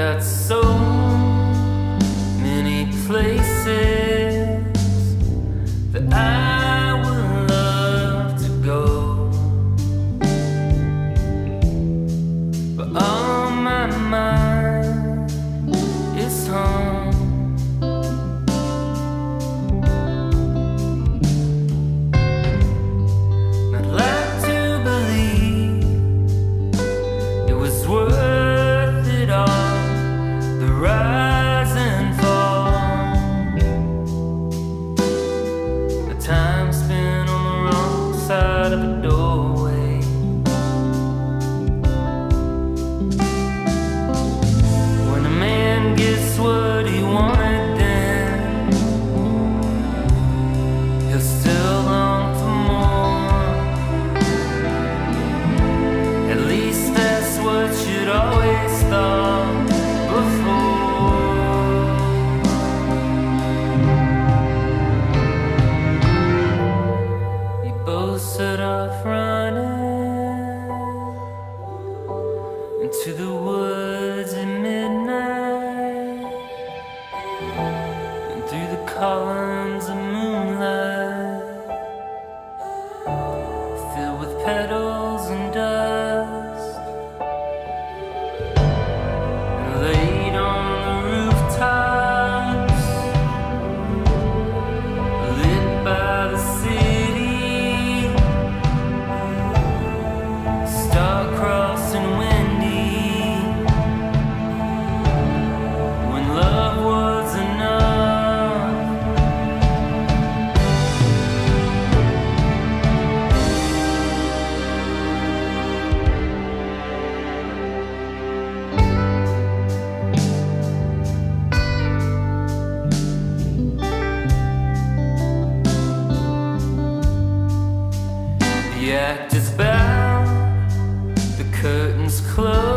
got so many places that I would love to go, but on my mind is home. I'd like to believe it was worth it all, the rise and fall, the time spent on the wrong side of the doorway. When a man gets what he wanted, then he'll still long for more. At least that's what you'd always thought before. You both set off running into the woods at midnight, and through the columns of moonlight filled with petals and dust, and laid on the rooftops lit by the city, star-crossed and windy, when love was enough. The act is bound, the curtains close.